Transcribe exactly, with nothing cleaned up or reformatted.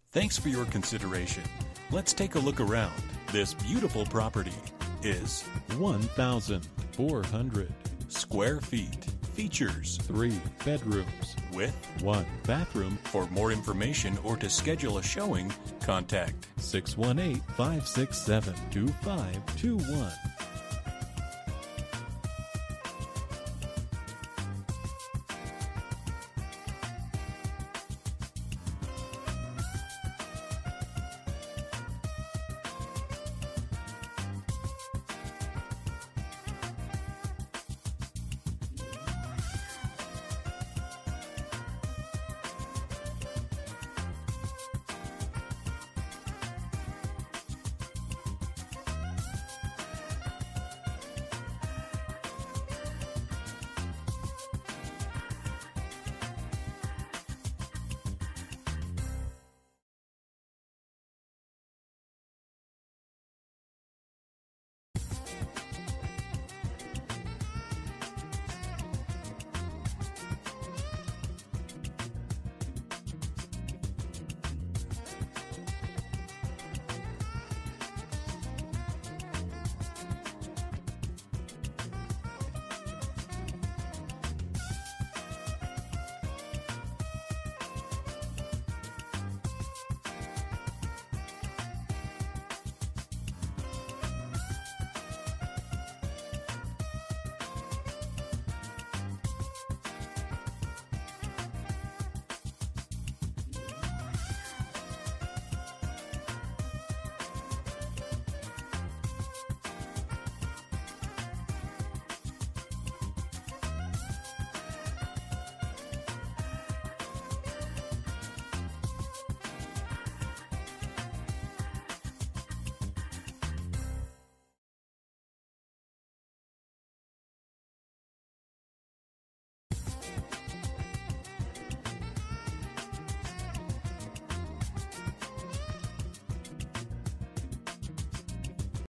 Thanks for your consideration. Let's take a look around. This beautiful property is one thousand four hundred square feet. Features three bedrooms with one bathroom. For more information or to schedule a showing, contact six one eight, five six seven, two five two one.